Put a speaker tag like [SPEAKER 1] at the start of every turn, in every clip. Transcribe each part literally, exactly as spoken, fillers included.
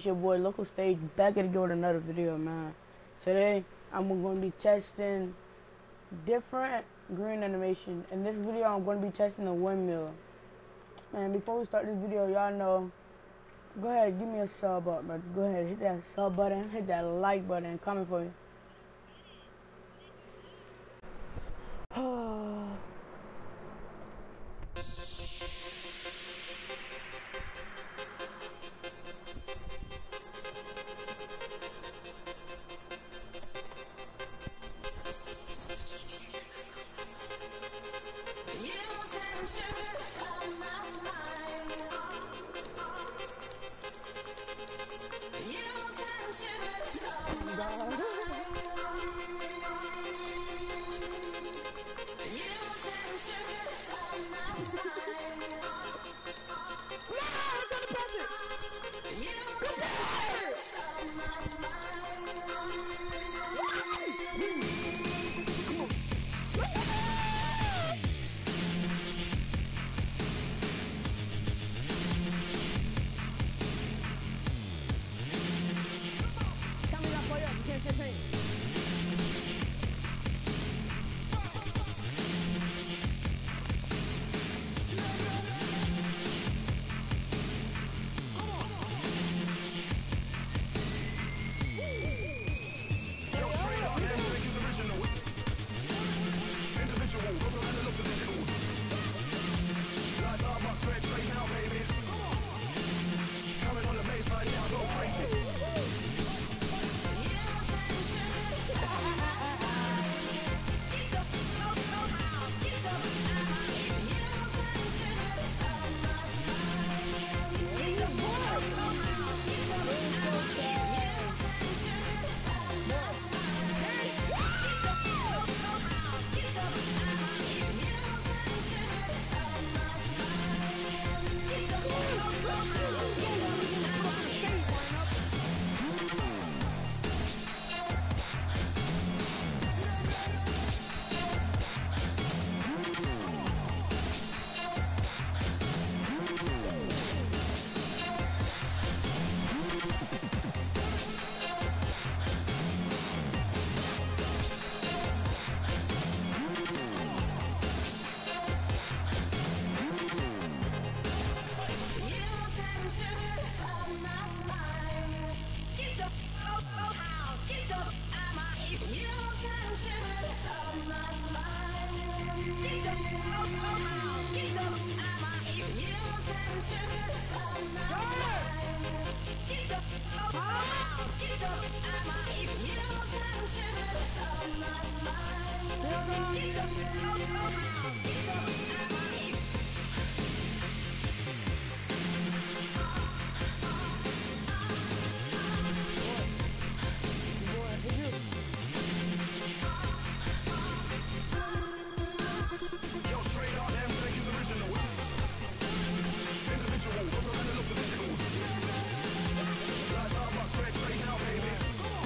[SPEAKER 1] It's your boy Local Stage back at again with another video, man. Today I'm going to be testing different green animation. In this video I'm going to be testing the windmill. Man, before we start this video, y'all know, go ahead, give me a sub up, man. Go ahead, hit that sub button, hit that like button, and comment for you.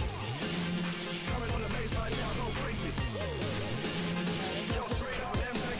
[SPEAKER 2] Yo, straight up, them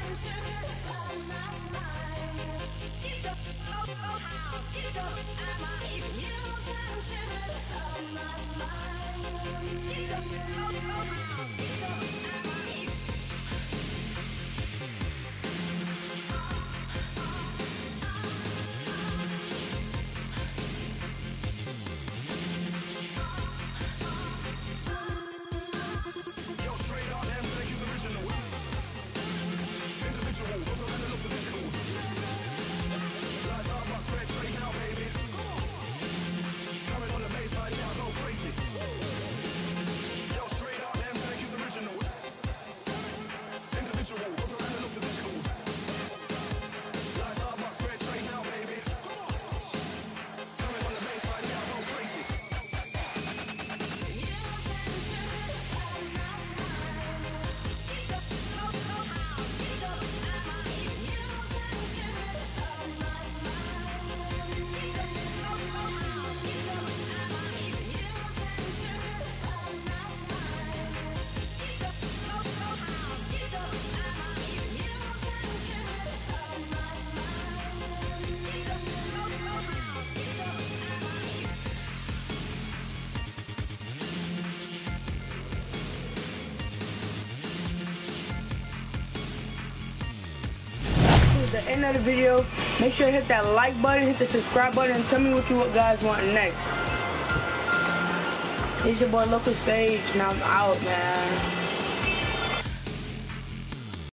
[SPEAKER 1] The end of the video. Make sure to hit that like button, hit the subscribe button, and tell me what you guys want next. It's your boy Local Stage, and I'm out, man.